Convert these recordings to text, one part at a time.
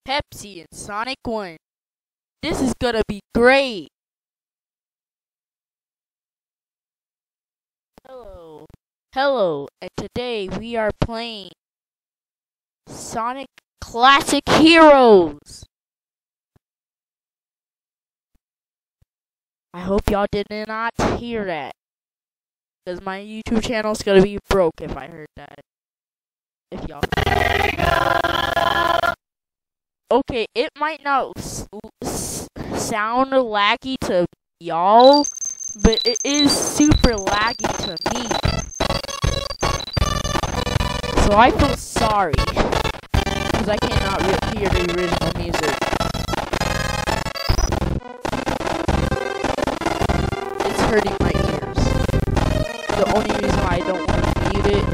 Pepsi and Sonic 1. This is gonna be great. Hello. Hello, and today we are playing Sonic Classic Heroes. I hope y'all did not hear that, because my YouTube channel is gonna be broke if I heard that. If y'all. Okay, it might not sound laggy to y'all, but it is super laggy to me. So I feel sorry, because I cannot hear the original music. It's hurting my ears. The only reason why I don't want to mute it.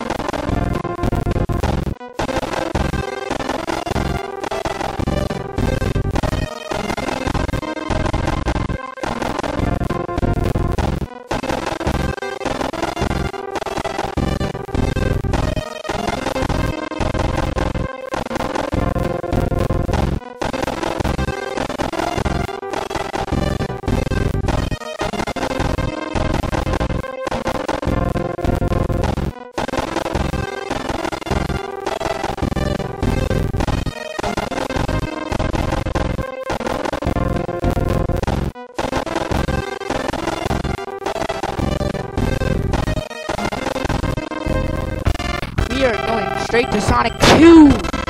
We are going straight to Sonic 2!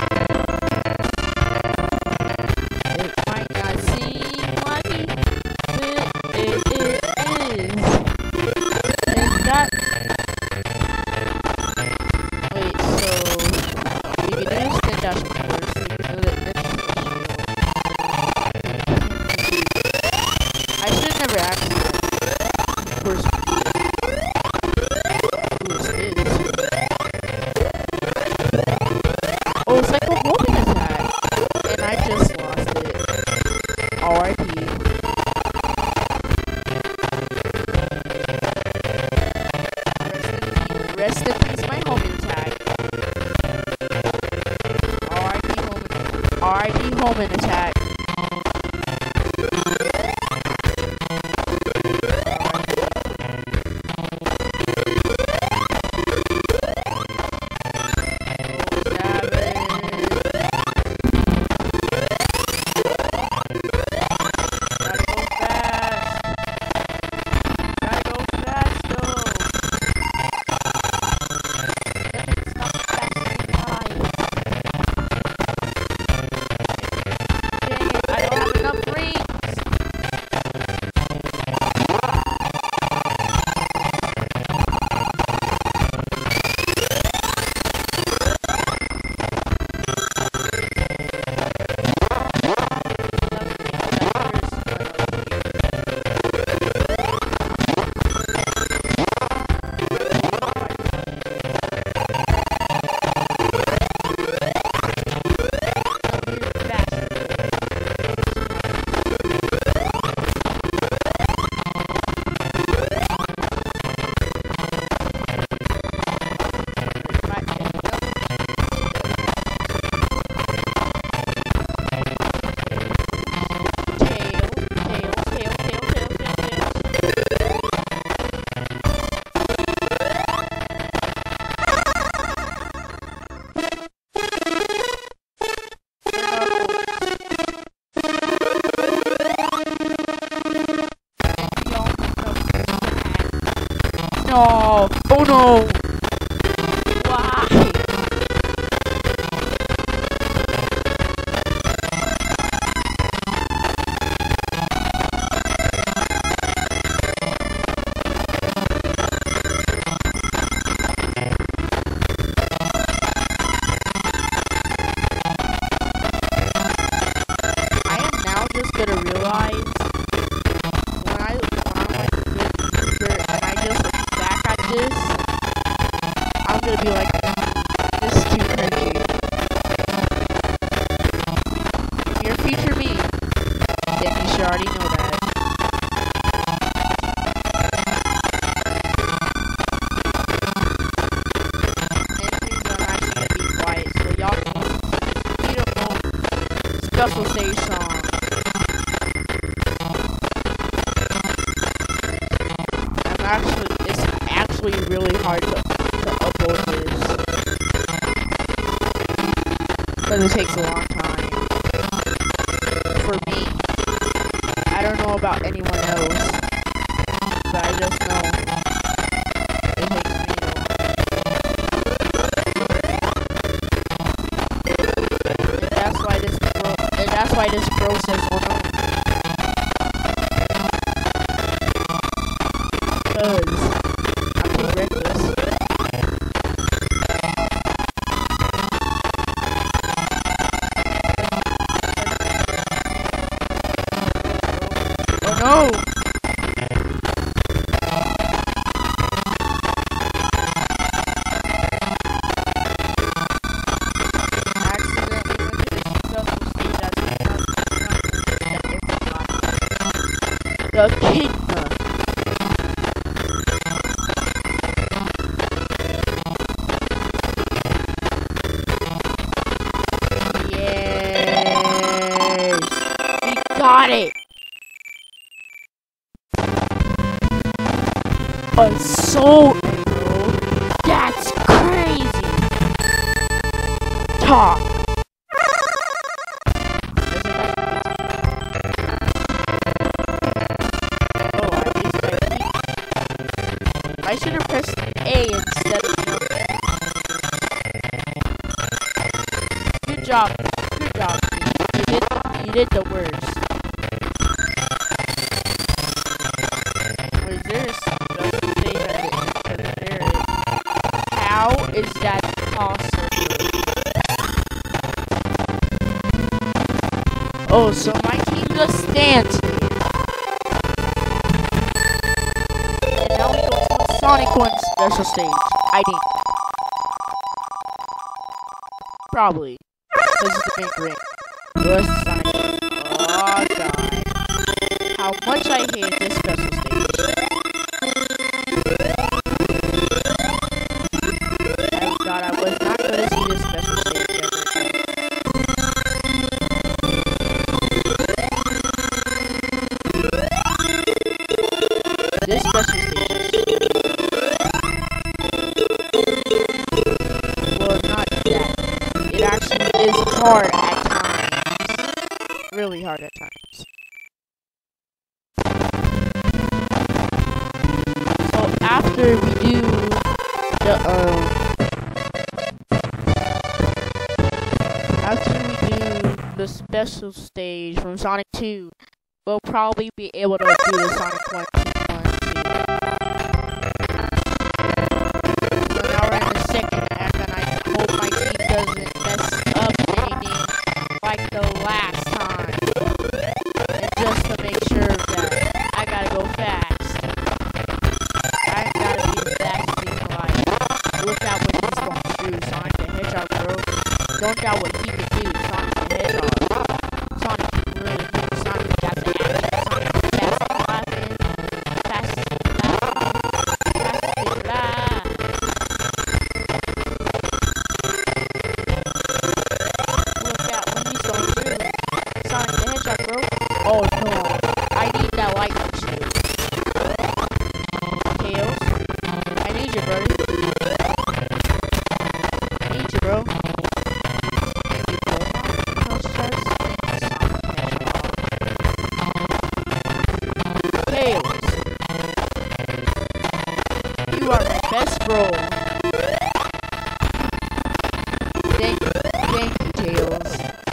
It might not seem lucky, but it is. And that... Wait, so... We can do spin dash first, we can do it I should never ask that. First. Oh, it's like a homing attack, and I just lost it. R.I.P. Rest in peace, my homing attack. R.I.P. homing attack. special stage song. It's actually really hard to upload this. Because it takes a long time. For me. I don't know about anyone else. But I just know it takes me and that's why this girl says oh no. Because I'm too reckless. Oh no! The kingdom. Yes, we got it. A soul arrow. That's crazy. Talk. I should have pressed A instead of number. Good job. Good job. You did the worst. Was there a special stage at the end? How is that possible? Oh, so my team just stands. Sonic 1 special stage. I think. Probably. This is the big ring. Where's Sonic 1? Oh god. How much I hate this special stage. Thank god I was not gonna see this special stage ever again. This special stage. Is hard at times. Really hard at times. So after we do the special stage from Sonic 2, we'll probably be able to do the Sonic 1 too. So now we're in the second act and I hope my team doesn't mess up anything like the last time. And just to make sure that I gotta go fast. I gotta be the fastest in life. Look out what he's going to do, Sonic the Hedgehog, bro. Don't doubt what he can do, Sonic the Hedgehog. Sonic can really do. Sonic got the action. Sonic is fast and laughing. Fast and laughing. Fast and laughing. Sonic the Hedgehog, bro. Oh no, I need that lightning shield. Tails, I need you, brother. I need you, bro. Tails, you are my best bro. Thank you, Tails.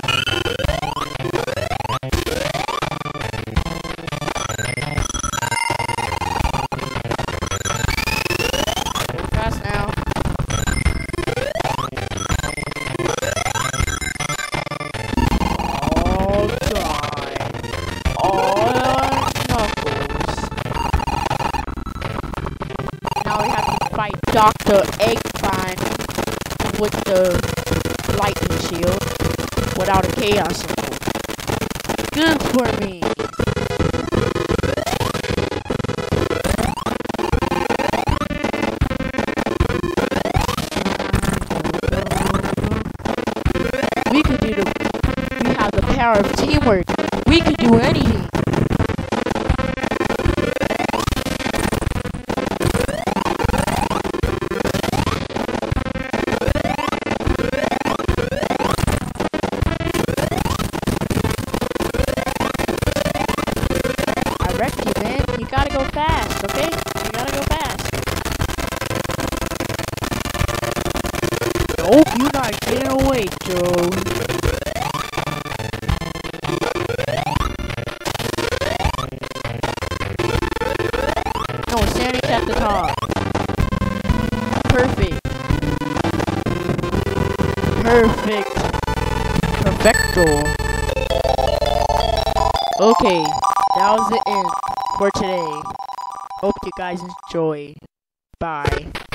Dr. Eggman with the lightning shield without a chaos symbol. Good for me. We have the power of teamwork. We can do anything. I wrecked you, man. You gotta go fast, okay? You gotta go fast. Nope, you're not getting away, Joe. No, Sandy's at the top. Perfect. Perfect. Perfecto. Okay, that was the end for today. Hope you guys enjoy. Bye.